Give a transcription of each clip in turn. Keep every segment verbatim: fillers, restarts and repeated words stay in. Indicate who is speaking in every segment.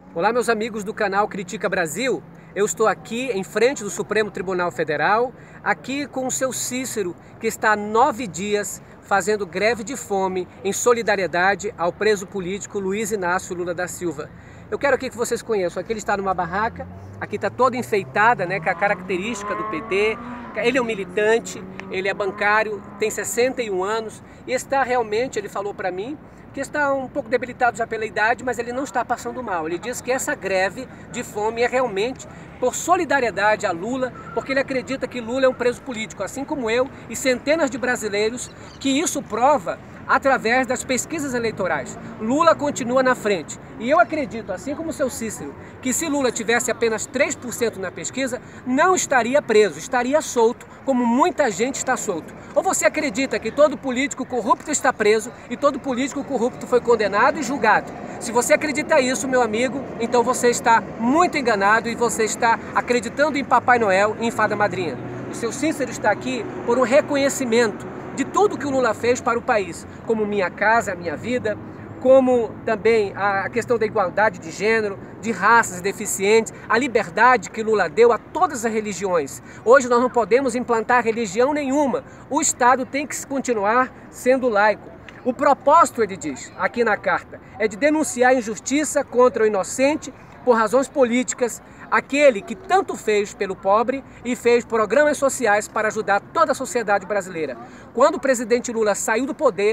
Speaker 1: Olá, meus amigos do canal Critica Brasil. Eu estou aqui em frente do Supremo Tribunal Federal, aqui com o seu Cícero, que está há nove dias fazendo greve de fome em solidariedade ao preso político Luiz Inácio Lula da Silva. Eu quero aqui que vocês conheçam. Aqui ele está numa barraca, aqui está toda enfeitada, né, com a característica do P T. Ele é um militante, ele é bancário, tem sessenta e um anos e está realmente, ele falou para mim, que está um pouco debilitado já pela idade, mas ele não está passando mal. Ele diz que essa greve de fome é realmente por solidariedade a Lula, porque ele acredita que Lula é um preso político, assim como eu e centenas de brasileiros, que isso prova através das pesquisas eleitorais. Lula continua na frente. E eu acredito, assim como o seu Cícero, que se Lula tivesse apenas três por cento na pesquisa, não estaria preso, estaria solto, como muita gente está solto. Ou você acredita que todo político corrupto está preso e todo político corrupto foi condenado e julgado? Se você acredita isso, meu amigo, então você está muito enganado e você está acreditando em Papai Noel e em Fada Madrinha. O seu Cícero está aqui por um reconhecimento de tudo que o Lula fez para o país, como Minha Casa, Minha Vida, como também a questão da igualdade de gênero, de raças e deficientes, a liberdade que Lula deu a todas as religiões. Hoje nós não podemos implantar religião nenhuma, o Estado tem que continuar sendo laico. O propósito, ele diz, aqui na carta, é de denunciar a injustiça contra o inocente por razões políticas, aquele que tanto fez pelo pobre e fez programas sociais para ajudar toda a sociedade brasileira. Quando o presidente Lula saiu do poder,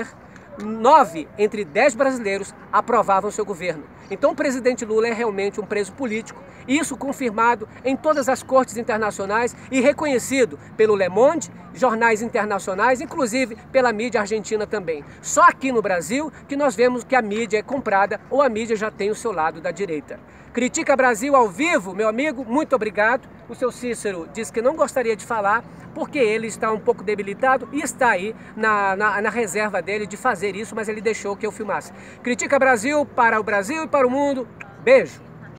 Speaker 1: nove entre dez brasileiros aprovavam seu governo. Então o presidente Lula é realmente um preso político, isso confirmado em todas as cortes internacionais e reconhecido pelo Le Monde, jornais internacionais, inclusive pela mídia argentina também. Só aqui no Brasil que nós vemos que a mídia é comprada ou a mídia já tem o seu lado da direita. Critica Brasil ao vivo, meu amigo, muito obrigado. O seu Cícero disse que não gostaria de falar porque ele está um pouco debilitado e está aí na, na, na reserva dele de fazer isso, mas ele deixou que eu filmasse. Critica Brasil para o Brasil e para o mundo. Beijo!